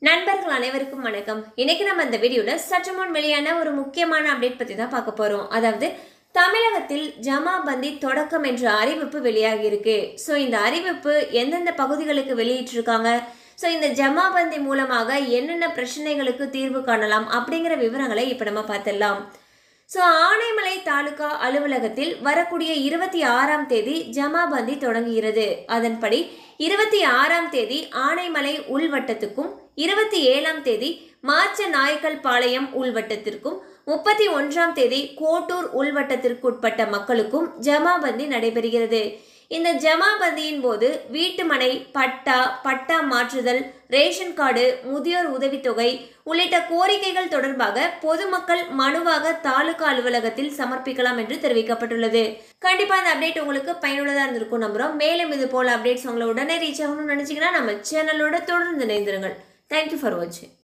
நண்பர்கள் அனைவருக்கும் வணக்கம். இன்னைக்கு நம்ம இந்த வீடியோல சற்று முன் வெளியான ஒரு முக்கியமான அப்டேட் பத்தி தான் பார்க்க போறோம். அதாவது தமிழகத்தில் ஜமாபந்தி தொடக்கம் என்ற அறிவிப்பு வெளியாகி இருக்கு. ஸோ இந்த அறிவிப்பு எந்தெந்த பகுதிகளுக்கு வெளியிட்டிருக்காங்க, ஸோ இந்த ஜமாபந்தி மூலமாக என்னென்ன பிரச்சனைகளுக்கு தீர்வு காணலாம் அப்படிங்கிற விவரங்களை இப்போ நம்ம பார்த்துடலாம். ஸோ ஆனைமலை தாலுகா அலுவலகத்தில் வரக்கூடிய 26ஆம் தேதி ஜமாபந்தி தொடங்குகிறது. அதன்படி 26ஆம் தேதி ஆனைமலை உள்வட்டத்துக்கும் 27ஆம் தேதி மாச்ச நாயக்கல் பாளையம் உள்வட்டத்திற்கும் 31ஆம் தேதி கோட்டூர் உள்வட்டத்திற்குட்பட்ட மக்களுக்கும் ஜமாபந்தி நடைபெறுகிறது. இந்த ஜமாபந்தியின் போது வீட்டுமனை பட்டா மாற்றுதல், ரேஷன் கார்டு, முதியோர் உதவித்தொகை உள்ளிட்ட கோரிக்கைகள் தொடர்பாக பொதுமக்கள் மனுவாக தாலுகா அலுவலகத்தில் சமர்ப்பிக்கலாம் என்று தெரிவிக்கப்பட்டுள்ளது. கண்டிப்பா இந்த அப்டேட் உங்களுக்கு பயனுள்ளதா இருந்திருக்கும் நம்புறோம். மேலும் இது போல அப்டேட்ஸ் உங்களை உடனே ரீச் ஆகணும்னு நினைச்சீங்கன்னா நம்ம சேனலோட தொடர்ந்து இணைந்திருங்கள். தேங்க்யூ ஃபார் வாட்சிங்.